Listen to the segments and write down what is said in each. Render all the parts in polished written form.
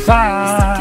Bye.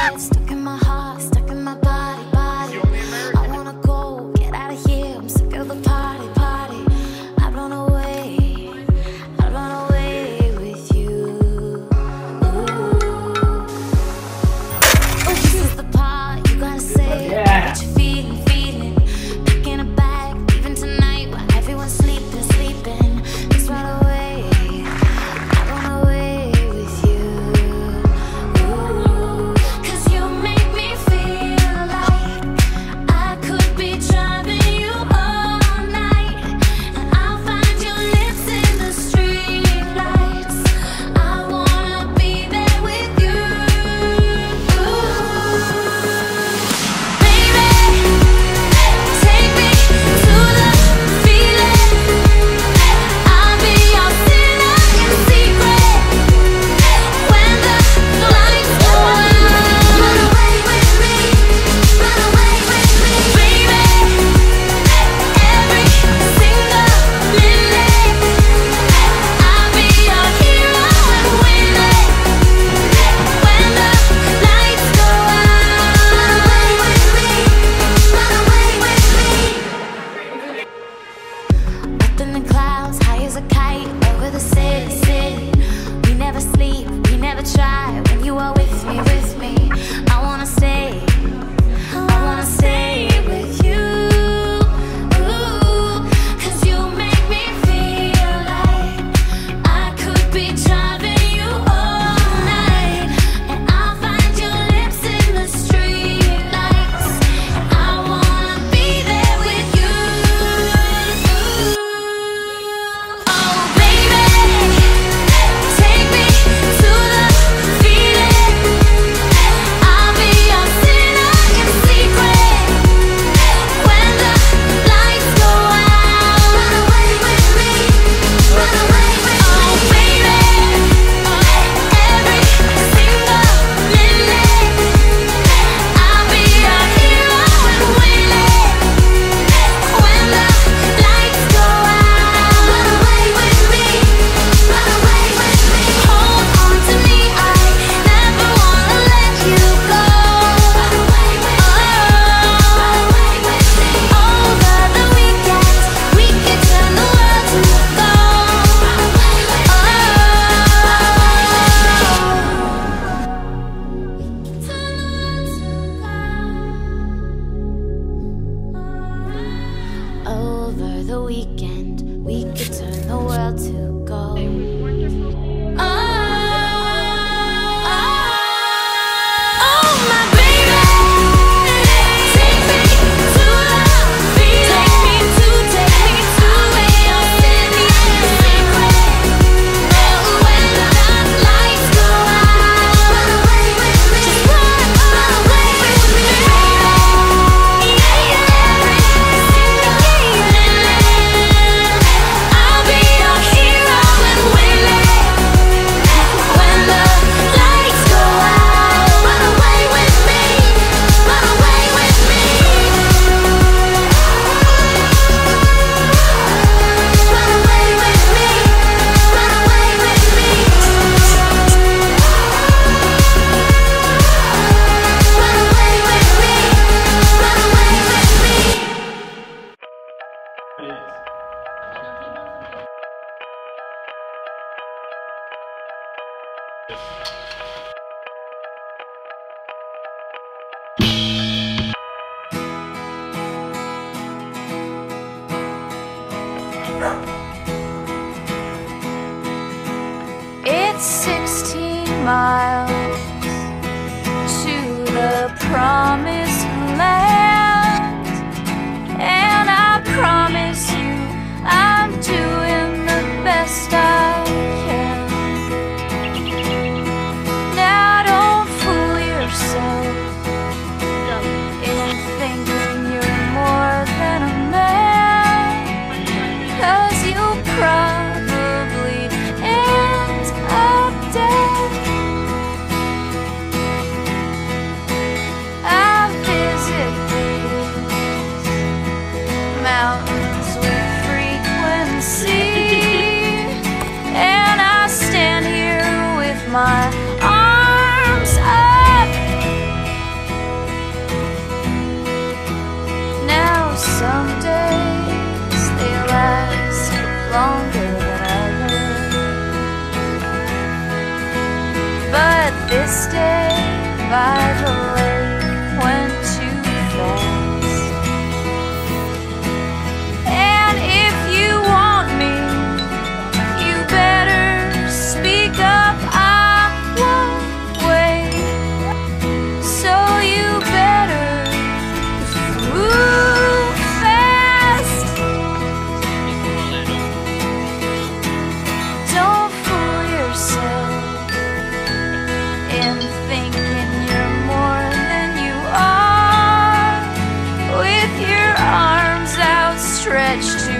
It's 16 miles to the promised land, and I promise you I'm doing the best I can. Now don't fool yourself in thinking you're more than a man, 'cause you'll probably end up dead. I visit these mountains with frequency, and I stand here with my arms longer than others. But this day by the lake went too fast. And if you want me, you better speak up. I won't wait. So you better move fast. Don't fool yourself in thinking you're more than you are, with your arms outstretched to